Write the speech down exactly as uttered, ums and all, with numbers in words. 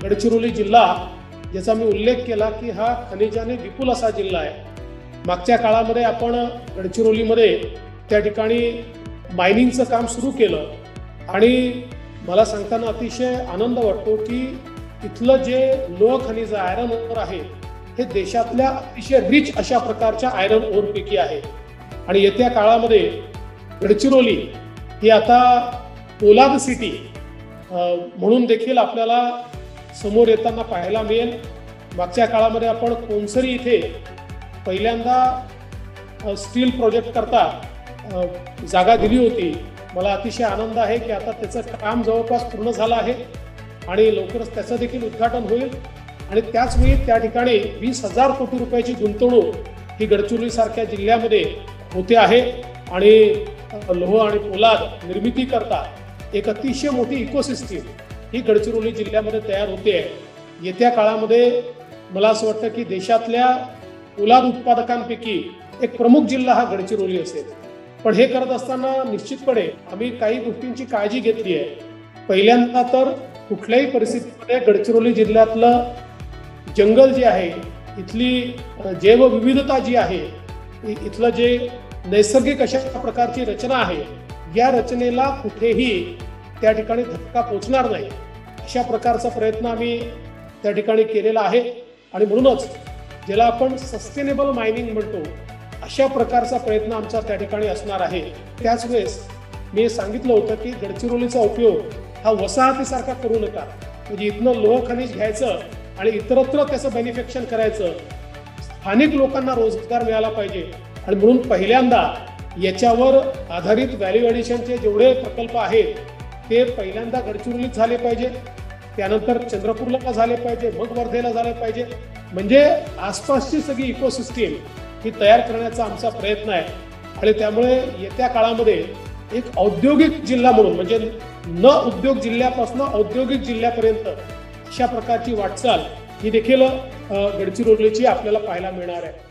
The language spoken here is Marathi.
गडचिरोली जिल्हा ज्याचा मी उल्लेख केला की हा खनिजाने विपुल असा जिल्हा आहे। मागच्या काळामध्ये आपण गडचिरोलीमध्ये त्या ठिकाणी मायनिंगचं काम सुरू केलं आणि मला सांगताना अतिशय आनंद वाटतो की इथलं जे लोह खनिज आयरन ओर आहे हे देशातल्या अतिशय रिच अशा प्रकारच्या आयरन ओरपैकी आहे आणि येत्या काळामध्ये गडचिरोली ही आता पोलाद सिटी म्हणून देखील आपल्याला समोर येताना पाहायला मिळेल। मागच्या काळामध्ये आपण कोणसरी इथे पहिल्यांदा स्टील प्रोजेक्ट करता जागा दिली होती। मला अतिशय आनंद आहे की आता त्याचं काम जवळपास पूर्ण झालं आहे आणि लवकरच त्याचं देखील उद्घाटन होईल आणि त्याचवेळी त्या ठिकाणी वीस हजार कोटी रुपयाची गुंतवणूक ही गडचिरोली सारख्या जिल्ह्यामध्ये होते आहे आणि लोह आणि पोलाद निर्मिती करता एक अतिशय मोठी इकोसिस्टीम ही गडचिरोली जिल्ह्यामध्ये तयार होते आहे। येत्या काळामध्ये मला असं वाटतं की देशातल्या पोलाद उत्पादकांपैकी एक प्रमुख जिल्हा हा गडचिरोली असेल। पण हे करत असताना निश्चितपणे आम्ही काही गोष्टींची काळजी घेतली आहे। पहिल्यांदा तर कुठल्याही परिस्थितीमध्ये गडचिरोली जिल्ह्यातलं जंगल जे आहे, इथली जैवविविधता जी आहे, इथलं जे नैसर्गिक अशा प्रकारची रचना आहे, या रचनेला कुठेही त्या ठिकाणी धक्का पोचणार नाही अशा प्रकारचा प्रयत्न आम्ही त्या ठिकाणी केलेला आहे आणि म्हणूनच ज्याला आपण सस्टेनेबल मायनिंग म्हणतो अशा प्रकारचा प्रयत्न आमचा त्या ठिकाणी असणार आहे। त्याच वेळेस मी सांगितलं होतं की गडचिरोलीचा उपयोग हा वसाहतीसारखा करू नका, म्हणजे इथनं लोह खनिज घ्यायचं आणि इतरत्र त्याचं बेनिफिक्शन करायचं, स्थानिक लोकांना रोजगार मिळाला पाहिजे आणि म्हणून पहिल्यांदा याच्यावर आधारित व्हॅल्यू ॲडिशनचे जेवढे प्रकल्प आहेत ते पहिल्यांदा गडचिरोलीत झाले पाहिजे, त्यानंतर चंद्रपूरला झाले पाहिजे, मग वर्धेला झाले पाहिजे, म्हणजे आसपासची सगळी इकोसिस्टीम ही तयार करण्याचा आमचा प्रयत्न आहे। आणि त्यामुळे येत्या काळामध्ये एक औद्योगिक जिल्हा म्हणून, म्हणजे न उद्योग जिल्ह्यापासून औद्योगिक जिल्ह्यापर्यंत अशा प्रकारची वाटचाल ही देखील गडचिरोलीची आपल्याला पाहायला मिळणार आहे।